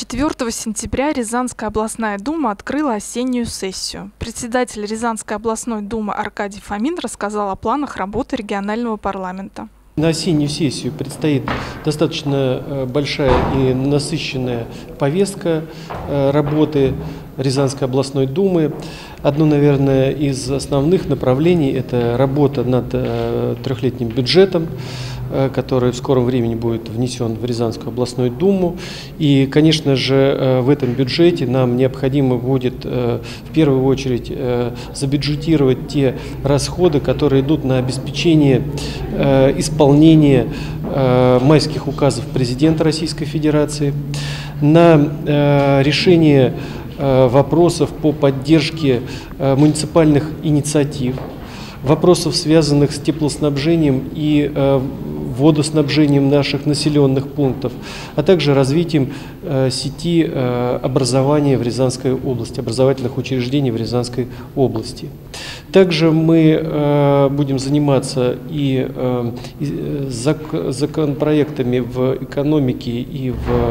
4 сентября Рязанская областная дума открыла осеннюю сессию. Председатель Рязанской областной думы Аркадий Фомин рассказал о планах работы регионального парламента. На осеннюю сессию предстоит достаточно большая и насыщенная повестка работы Рязанской областной думы. Одно, наверное, из основных направлений – это работа над трехлетним бюджетом, который в скором времени будет внесен в Рязанскую областную думу. И, конечно же, в этом бюджете нам необходимо будет в первую очередь забюджетировать те расходы, которые идут на обеспечение исполнения майских указов президента Российской Федерации, на решение вопросов по поддержке муниципальных инициатив, вопросов, связанных с теплоснабжением и водоснабжением наших населенных пунктов, а также развитием сети образования в Рязанской области, образовательных учреждений в Рязанской области. Также мы будем заниматься и законопроектами в экономике и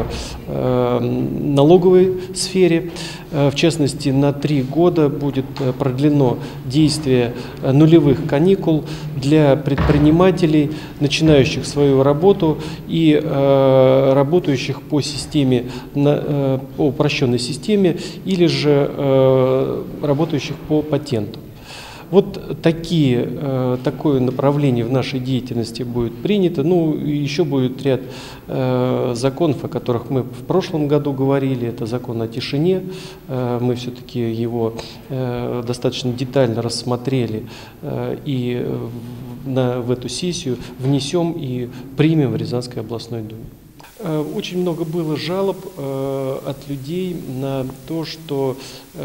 в налоговой сфере. В частности, на 3 года будет продлено действие нулевых каникул для предпринимателей, начинающих свою работу и работающих по системе, по упрощенной системе, или же работающих по патенту. Вот такое направление в нашей деятельности будет принято. Ну, еще будет ряд законов, о которых мы в прошлом году говорили. Это закон о тишине. Мы все-таки его достаточно детально рассмотрели и в эту сессию внесем и примем в Рязанской областной думе. Очень много было жалоб от людей на то, что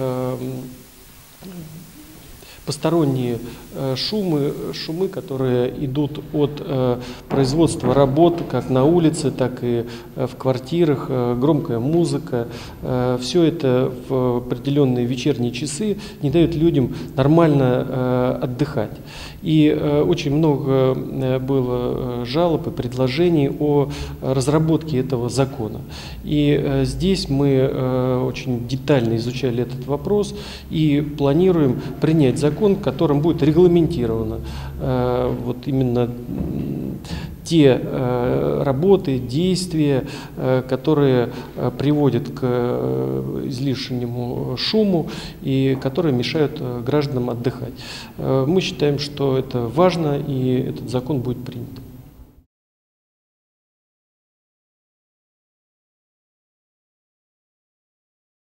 посторонние шумы, которые идут от производства работ как на улице, так и в квартирах, громкая музыка, все это в определенные вечерние часы не дает людям нормально отдыхать. И очень много было жалоб и предложений о разработке этого закона. И здесь мы очень детально изучали этот вопрос и планируем принять закон, в котором будет регламентировано вот именно те работы, действия, которые приводят к излишнему шуму и которые мешают гражданам отдыхать. Мы считаем, что это важно, и этот закон будет принят.